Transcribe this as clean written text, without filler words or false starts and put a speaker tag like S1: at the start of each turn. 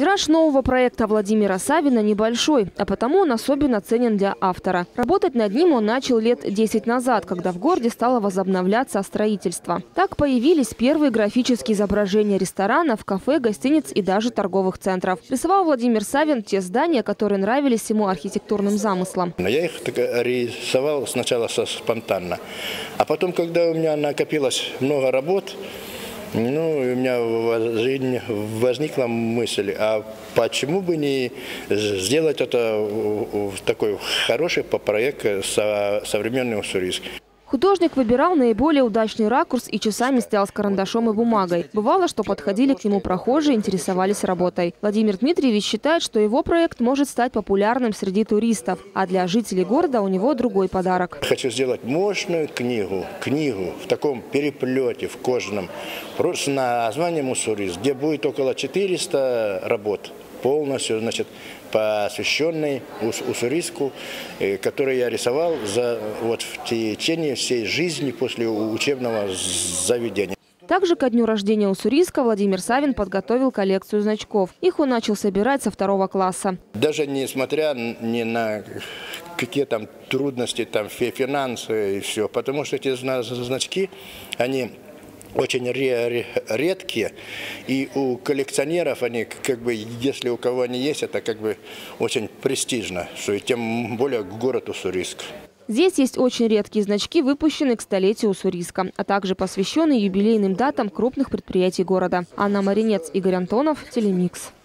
S1: Тираж нового проекта Владимира Савина небольшой, а потому он особенно ценен для автора. Работать над ним он начал лет 10 назад, когда в городе стало возобновляться строительство. Так появились первые графические изображения ресторанов, кафе, гостиниц и даже торговых центров. Рисовал Владимир Савин те здания, которые нравились ему архитектурным замыслом.
S2: Я их рисовал сначала спонтанно, а потом, когда у меня накопилось много работ, у меня в жизни возникла мысль, а почему бы не сделать это такой хороший проект современный Уссурийск.
S1: Художник выбирал наиболее удачный ракурс и часами стоял с карандашом и бумагой. Бывало, что подходили к нему прохожие, интересовались работой. Владимир Дмитриевич считает, что его проект может стать популярным среди туристов. А для жителей города у него другой подарок.
S2: Хочу сделать мощную книгу в таком переплете, в кожаном, с названием «Уссурийск», где будет около 400 работ. Полностью, посвященный Уссурийску, который я рисовал в течение всей жизни после учебного заведения.
S1: Также ко дню рождения Уссурийска Владимир Савин подготовил коллекцию значков. Их он начал собирать со 2 класса.
S2: Даже несмотря ни на какие там трудности, финансы и все, потому что эти значки, они очень редкие, и у коллекционеров они, если у кого они есть, это очень престижно, что и тем более город Уссурийск.
S1: Здесь есть очень редкие значки, выпущенные к столетию Уссурийска, а также посвященные юбилейным датам крупных предприятий города. Анна Маринец, Игорь Антонов, Телемикс.